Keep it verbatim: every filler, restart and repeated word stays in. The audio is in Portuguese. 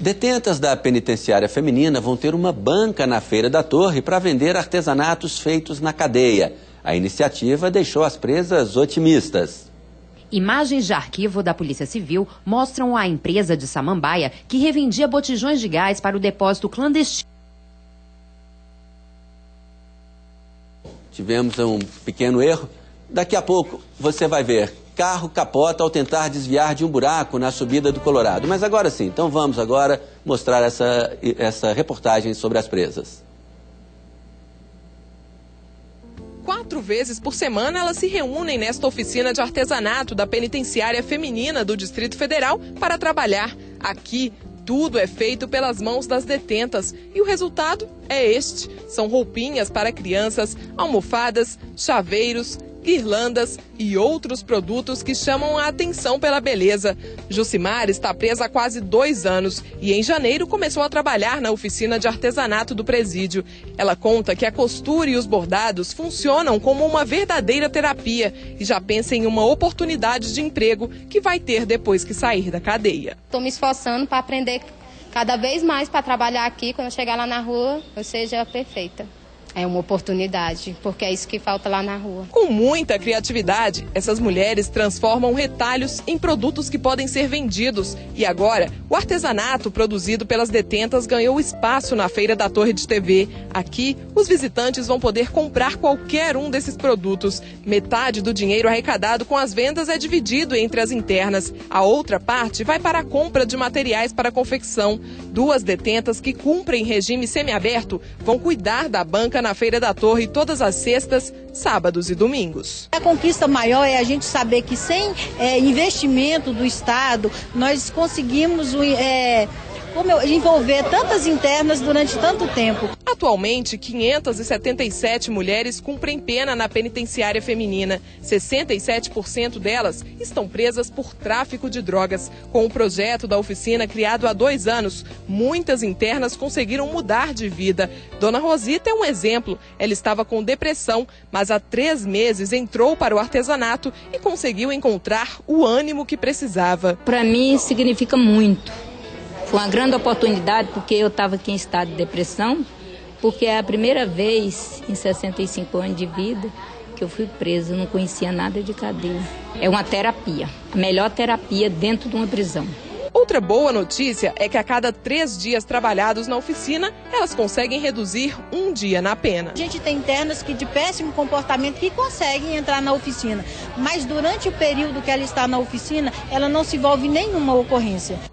Detentas da penitenciária feminina vão ter uma banca na Feira da Torre para vender artesanatos feitos na cadeia. A iniciativa deixou as presas otimistas. Imagens de arquivo da Polícia Civil mostram a empresa de Samambaia que revendia botijões de gás para o depósito clandestino. Tivemos um pequeno erro. Daqui a pouco você vai ver. Carro capota ao tentar desviar de um buraco na subida do Colorado. Mas agora sim, então vamos agora mostrar essa, essa reportagem sobre as presas. Quatro vezes por semana elas se reúnem nesta oficina de artesanato da penitenciária feminina do Distrito Federal para trabalhar. Aqui, tudo é feito pelas mãos das detentas e o resultado é este. São roupinhas para crianças, almofadas, chaveiros, guirlandas e outros produtos que chamam a atenção pela beleza. Jucimar está presa há quase dois anos e em janeiro começou a trabalhar na oficina de artesanato do presídio. Ela conta que a costura e os bordados funcionam como uma verdadeira terapia e já pensa em uma oportunidade de emprego que vai ter depois que sair da cadeia. Estou me esforçando para aprender cada vez mais para trabalhar aqui. Quando eu chegar lá na rua, eu seja perfeita. É uma oportunidade, porque é isso que falta lá na rua. Com muita criatividade, essas mulheres transformam retalhos em produtos que podem ser vendidos. E agora, o artesanato produzido pelas detentas ganhou espaço na Feira da Torre de T V. Aqui, os visitantes vão poder comprar qualquer um desses produtos. Metade do dinheiro arrecadado com as vendas é dividido entre as internas. A outra parte vai para a compra de materiais para confecção. Duas detentas que cumprem regime semiaberto vão cuidar da banca na Feira da Torre todas as sextas, sábados e domingos. A conquista maior é a gente saber que sem é, investimento do Estado, nós conseguimos é, como eu, envolver tantas internas durante tanto tempo. Atualmente, quinhentas e setenta e sete mulheres cumprem pena na penitenciária feminina. sessenta e sete por cento delas estão presas por tráfico de drogas. Com o projeto da oficina criado há dois anos, muitas internas conseguiram mudar de vida. Dona Rosita é um exemplo. Ela estava com depressão, mas há três meses entrou para o artesanato e conseguiu encontrar o ânimo que precisava. Para mim significa muito. Foi uma grande oportunidade porque eu estava aqui em estado de depressão. Porque é a primeira vez em sessenta e cinco anos de vida que eu fui presa, eu não conhecia nada de cadeia. É uma terapia, a melhor terapia dentro de uma prisão. Outra boa notícia é que a cada três dias trabalhados na oficina, elas conseguem reduzir um dia na pena. A gente tem internas que de péssimo comportamento que conseguem entrar na oficina, mas durante o período que ela está na oficina, ela não se envolve em nenhuma ocorrência.